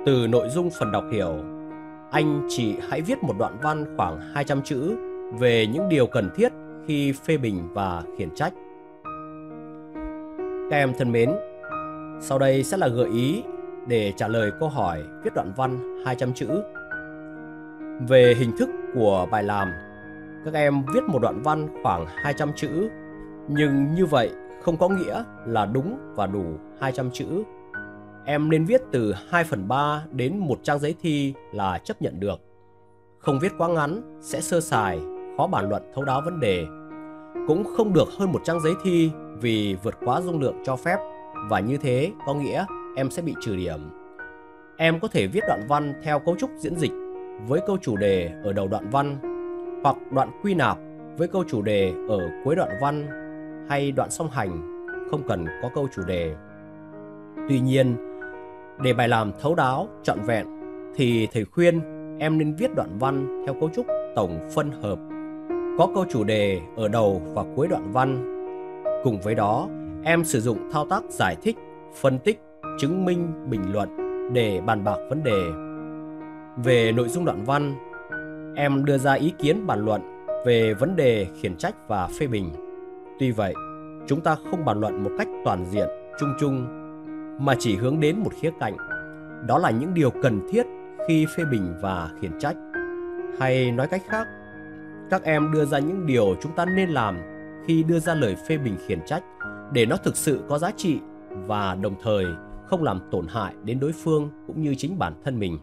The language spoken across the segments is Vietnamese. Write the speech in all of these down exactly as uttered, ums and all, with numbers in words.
Từ nội dung phần đọc hiểu, anh chị hãy viết một đoạn văn khoảng hai trăm chữ về những điều cần thiết khi phê bình và khiển trách. Các em thân mến, sau đây sẽ là gợi ý để trả lời câu hỏi viết đoạn văn hai trăm chữ. Về hình thức của bài làm, các em viết một đoạn văn khoảng hai trăm chữ, nhưng như vậy không có nghĩa là đúng và đủ hai trăm chữ. Em nên viết từ hai phần ba đến một trang giấy thi là chấp nhận được. Không viết quá ngắn sẽ sơ sài, khó bàn luận thấu đáo vấn đề. Cũng không được hơn một trang giấy thi vì vượt quá dung lượng cho phép, và như thế có nghĩa em sẽ bị trừ điểm. Em có thể viết đoạn văn theo cấu trúc diễn dịch với câu chủ đề ở đầu đoạn văn, hoặc đoạn quy nạp với câu chủ đề ở cuối đoạn văn, hay đoạn song hành không cần có câu chủ đề. Tuy nhiên, để bài làm thấu đáo, trọn vẹn thì thầy khuyên em nên viết đoạn văn theo cấu trúc tổng phân hợp, có câu chủ đề ở đầu và cuối đoạn văn. Cùng với đó, em sử dụng thao tác giải thích, phân tích, chứng minh, bình luận để bàn bạc vấn đề. Về nội dung đoạn văn, em đưa ra ý kiến bàn luận về vấn đề khiển trách và phê bình. Tuy vậy, chúng ta không bàn luận một cách toàn diện, chung chung, mà chỉ hướng đến một khía cạnh, đó là những điều cần thiết khi phê bình và khiển trách. Hay nói cách khác, các em đưa ra những điều chúng ta nên làm khi đưa ra lời phê bình khiển trách để nó thực sự có giá trị và đồng thời không làm tổn hại đến đối phương cũng như chính bản thân mình.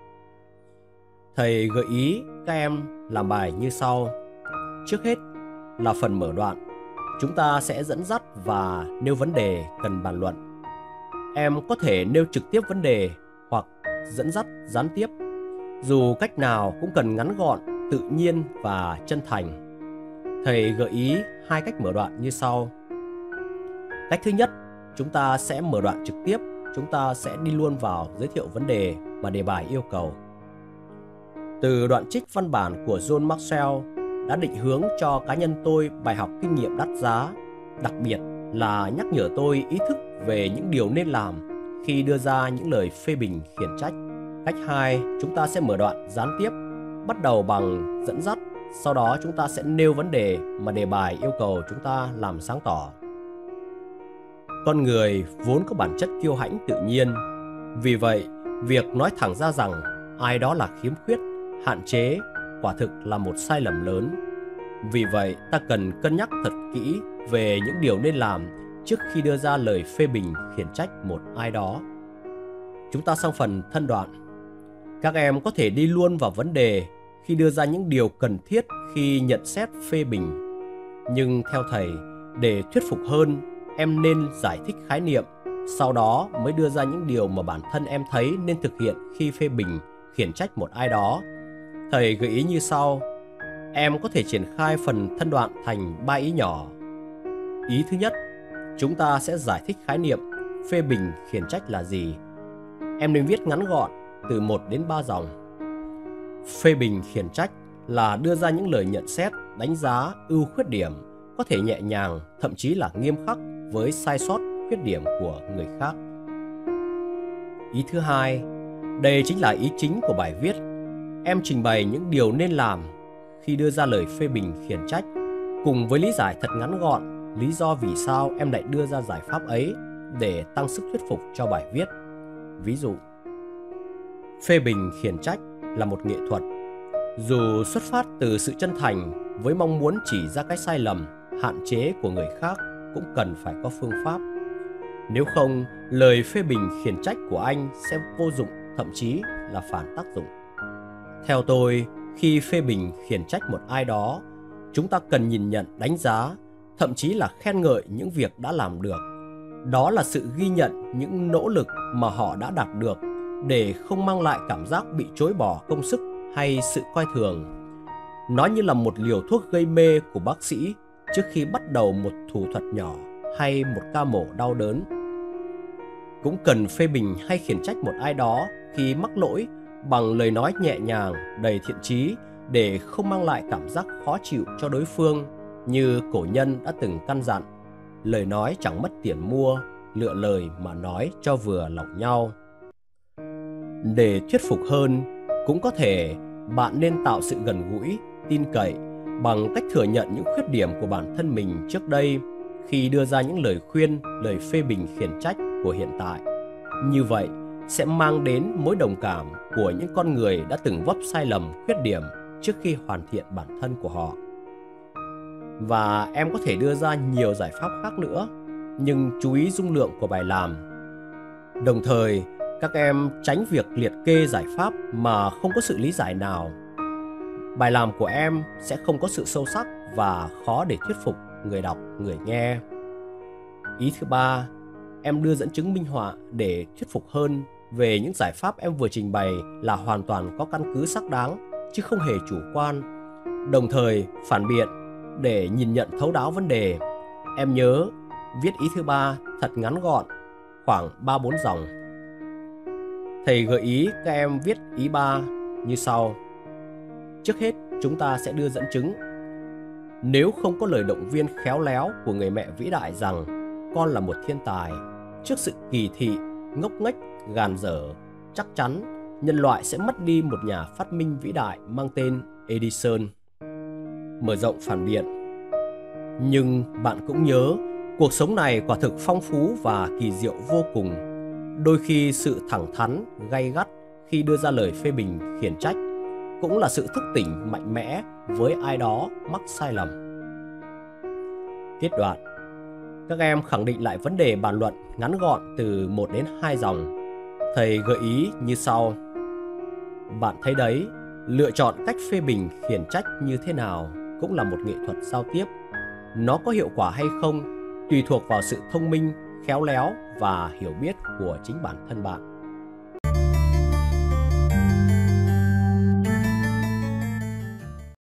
Thầy gợi ý các em làm bài như sau. Trước hết là phần mở đoạn, chúng ta sẽ dẫn dắt và nêu vấn đề cần bàn luận. Em có thể nêu trực tiếp vấn đề hoặc dẫn dắt gián tiếp. Dù cách nào cũng cần ngắn gọn, tự nhiên và chân thành. Thầy gợi ý hai cách mở đoạn như sau. Cách thứ nhất, chúng ta sẽ mở đoạn trực tiếp, chúng ta sẽ đi luôn vào giới thiệu vấn đề mà đề bài yêu cầu. Từ đoạn trích văn bản của John Maxwell đã định hướng cho cá nhân tôi bài học kinh nghiệm đắt giá, đặc biệt là nhắc nhở tôi ý thức về những điều nên làm khi đưa ra những lời phê bình khiển trách. Cách hai, chúng ta sẽ mở đoạn gián tiếp, bắt đầu bằng dẫn dắt, sau đó chúng ta sẽ nêu vấn đề mà đề bài yêu cầu chúng ta làm sáng tỏ. Con người vốn có bản chất kiêu hãnh tự nhiên, vì vậy việc nói thẳng ra rằng ai đó là khiếm khuyết, hạn chế quả thực là một sai lầm lớn. Vì vậy ta cần cân nhắc thật kỹ về những điều nên làm trước khi đưa ra lời phê bình khiển trách một ai đó. Chúng ta sang phần thân đoạn. Các em có thể đi luôn vào vấn đề khi đưa ra những điều cần thiết khi nhận xét phê bình. Nhưng theo thầy, để thuyết phục hơn, em nên giải thích khái niệm, sau đó mới đưa ra những điều mà bản thân em thấy nên thực hiện khi phê bình, khiển trách một ai đó. Thầy gợi ý như sau. Em có thể triển khai phần thân đoạn thành ba ý nhỏ. Ý thứ nhất, chúng ta sẽ giải thích khái niệm phê bình khiển trách là gì. Em nên viết ngắn gọn từ một đến ba dòng. Phê bình khiển trách là đưa ra những lời nhận xét, đánh giá, ưu khuyết điểm, có thể nhẹ nhàng, thậm chí là nghiêm khắc với sai sót, khuyết điểm của người khác. Ý thứ hai, đây chính là ý chính của bài viết. Em trình bày những điều nên làm khi đưa ra lời phê bình khiển trách, cùng với lý giải thật ngắn gọn lý do vì sao em lại đưa ra giải pháp ấy để tăng sức thuyết phục cho bài viết. Ví dụ, phê bình khiển trách là một nghệ thuật. Dù xuất phát từ sự chân thành với mong muốn chỉ ra cái sai lầm, hạn chế của người khác, cũng cần phải có phương pháp. Nếu không, lời phê bình khiển trách của anh sẽ vô dụng, thậm chí là phản tác dụng. Theo tôi, khi phê bình khiển trách một ai đó, chúng ta cần nhìn nhận, đánh giá, thậm chí là khen ngợi những việc đã làm được. Đó là sự ghi nhận những nỗ lực mà họ đã đạt được, để không mang lại cảm giác bị chối bỏ công sức hay sự coi thường. Nó như là một liều thuốc gây mê của bác sĩ trước khi bắt đầu một thủ thuật nhỏ hay một ca mổ đau đớn. Cũng cần phê bình hay khiển trách một ai đó khi mắc lỗi bằng lời nói nhẹ nhàng, đầy thiện chí, để không mang lại cảm giác khó chịu cho đối phương, như cổ nhân đã từng căn dặn: lời nói chẳng mất tiền mua, lựa lời mà nói cho vừa lòng nhau. Để thuyết phục hơn, cũng có thể bạn nên tạo sự gần gũi, tin cậy bằng cách thừa nhận những khuyết điểm của bản thân mình trước đây khi đưa ra những lời khuyên, lời phê bình khiển trách của hiện tại. Như vậy sẽ mang đến mối đồng cảm của những con người đã từng vấp sai lầm, khuyết điểm trước khi hoàn thiện bản thân của họ. Và em có thể đưa ra nhiều giải pháp khác nữa, nhưng chú ý dung lượng của bài làm. Đồng thời, các em tránh việc liệt kê giải pháp mà không có sự lý giải nào. Bài làm của em sẽ không có sự sâu sắc và khó để thuyết phục người đọc, người nghe. Ý thứ ba, em đưa dẫn chứng minh họa để thuyết phục hơn về những giải pháp em vừa trình bày là hoàn toàn có căn cứ xác đáng, chứ không hề chủ quan. Đồng thời, phản biện để nhìn nhận thấu đáo vấn đề. Em nhớ viết ý thứ ba thật ngắn gọn, khoảng ba bốn dòng. Thầy gợi ý các em viết ý ba như sau. Trước hết, chúng ta sẽ đưa dẫn chứng. Nếu không có lời động viên khéo léo của người mẹ vĩ đại rằng con là một thiên tài, trước sự kỳ thị, ngốc nghếch, gàn dở, chắc chắn nhân loại sẽ mất đi một nhà phát minh vĩ đại mang tên Edison. Mở rộng phản biện. Nhưng bạn cũng nhớ, cuộc sống này quả thực phong phú và kỳ diệu vô cùng. Đôi khi sự thẳng thắn, gay gắt khi đưa ra lời phê bình khiển trách cũng là sự thức tỉnh mạnh mẽ với ai đó mắc sai lầm. Kết đoạn. Các em khẳng định lại vấn đề bàn luận ngắn gọn từ một đến hai dòng. Thầy gợi ý như sau. Bạn thấy đấy, lựa chọn cách phê bình khiển trách như thế nào cũng là một nghệ thuật giao tiếp. Nó có hiệu quả hay không tùy thuộc vào sự thông minh, khéo léo và hiểu biết của chính bản thân bạn.